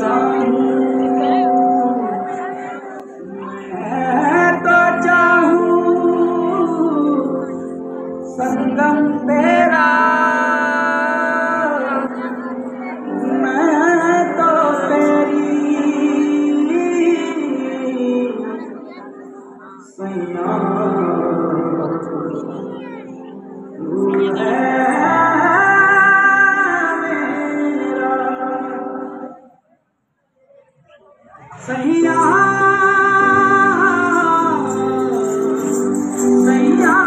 संगम तेरा मैं तो तेरी सैया तू है मेरा सैया सैया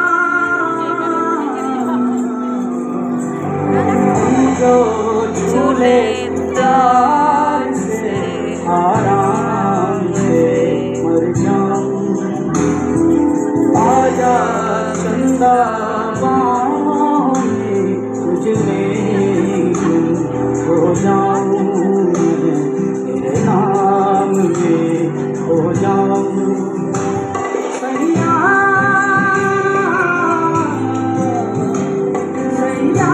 जो झूले प्यार से आराम से मर जाऊं आजा चंदा बाहों में तुझ में खो जाऊं तेरे नाम में खो जाऊं सैया सैया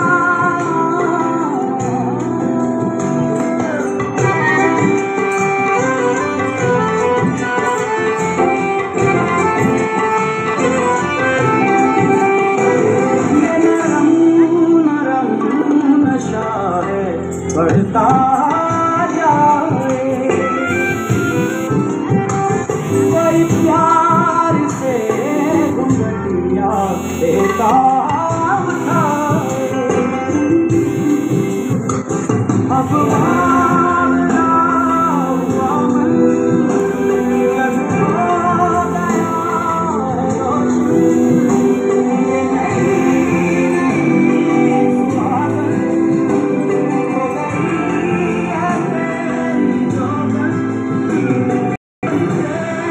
बढ़ता जाए कोई प्यार से घुंघटिया देता उठाए अब मांगना हुआ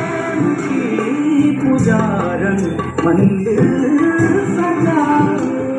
पुजारन मंदिर सजा